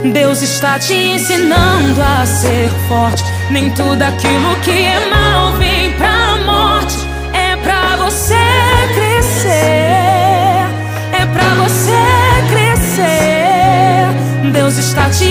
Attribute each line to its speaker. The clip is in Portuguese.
Speaker 1: Deus está te ensinando a ser forte. Nem tudo aquilo que é mal vem pra morte. É pra você crescer. É pra você crescer. Deus está te